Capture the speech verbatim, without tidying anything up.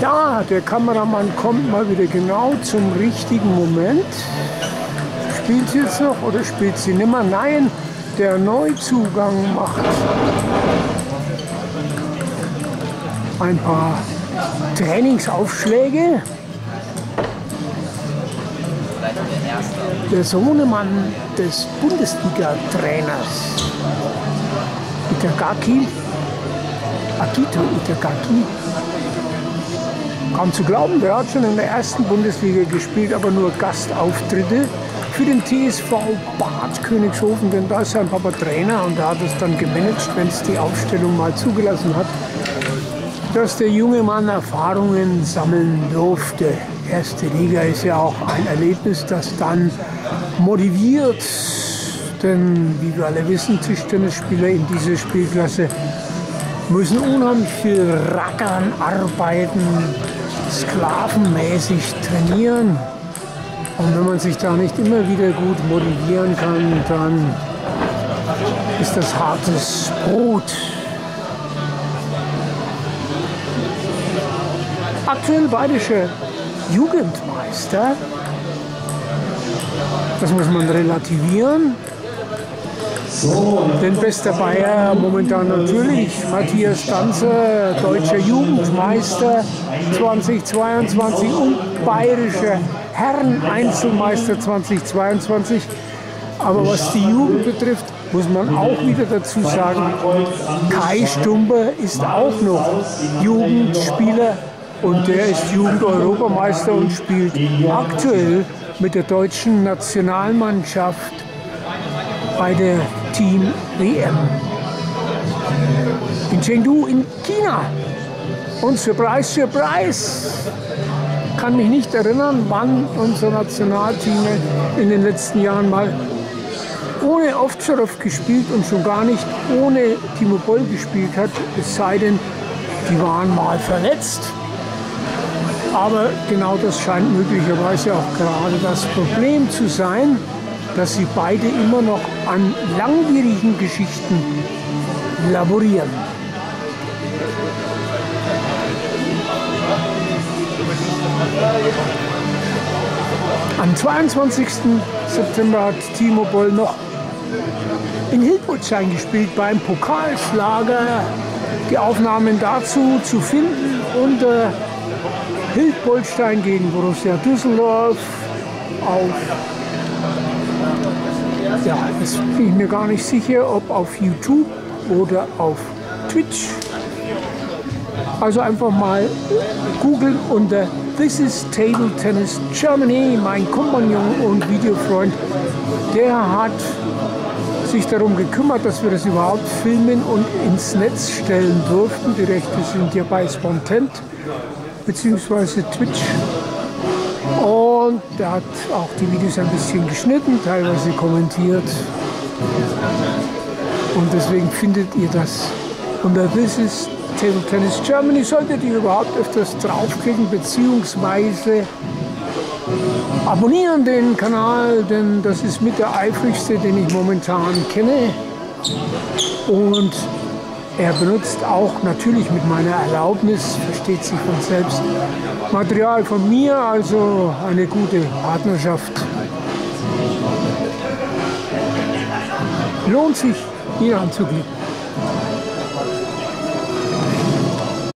Ja, der Kameramann kommt mal wieder genau zum richtigen Moment. Spielt sie jetzt noch oder spielt sie nimmer? Nein, der Neuzugang macht ein paar Trainingsaufschläge. Der Sohnemann des Bundesliga-Trainers Itagaki, Akito Itagaki. Kaum zu glauben, der hat schon in der ersten Bundesliga gespielt, aber nur Gastauftritte für den T S V Bad Königshofen, denn da ist sein Papa Trainer und er hat es dann gemanagt, wenn es die Aufstellung mal zugelassen hat, dass der junge Mann Erfahrungen sammeln durfte. Erste Liga ist ja auch ein Erlebnis, das dann motiviert, denn wie wir alle wissen, Tischtennisspieler in dieser Spielklasse müssen unheimlich viel rackern, arbeiten, sklavenmäßig trainieren. Und wenn man sich da nicht immer wieder gut motivieren kann, dann ist das hartes Brot. Aktuell bayerischer Jugendmeister, das muss man relativieren. Denn bester Bayer momentan natürlich Matthias Danzer, deutscher Jugendmeister zweitausendzweiundzwanzig und bayerischer Herren-Einzelmeister zweitausendzweiundzwanzig. Aber was die Jugend betrifft, muss man auch wieder dazu sagen, Kai Stumber ist auch noch Jugendspieler und der ist Jugend-Europameister und spielt aktuell mit der deutschen Nationalmannschaft bei der Team W M in Chengdu in China. Und Surprise, Surprise! Kann mich nicht erinnern, wann unser Nationalteam in den letzten Jahren mal ohne Ovtcharov gespielt und schon gar nicht ohne Timo Boll gespielt hat, es sei denn, die waren mal verletzt. Aber genau das scheint möglicherweise auch gerade das Problem zu sein, dass sie beide immer noch an langwierigen Geschichten laborieren. Am zweiundzwanzigsten September hat Timo Boll noch in Hildburghausen gespielt beim Pokalschlager. Die Aufnahmen dazu zu finden unter Hildburghausen gegen Borussia Düsseldorf auf, ja, jetzt bin ich mir gar nicht sicher, ob auf YouTube oder auf Twitch. Also einfach mal googeln unter This is Table Tennis Germany. Mein Kompagnon und Videofreund, der hat sich darum gekümmert, dass wir das überhaupt filmen und ins Netz stellen durften. Die Rechte sind ja bei Spontent bzw. Twitch. Und der hat auch die Videos ein bisschen geschnitten, teilweise kommentiert. Und deswegen findet ihr das unter This is Table Tennis Germany. Solltet ihr überhaupt öfters draufklicken bzw. abonnieren den Kanal, denn das ist mit der eifrigste, den ich momentan kenne. Und er benutzt auch natürlich mit meiner Erlaubnis, versteht sich von selbst, Material von mir, also eine gute Partnerschaft. Lohnt sich, ihn anzuklicken.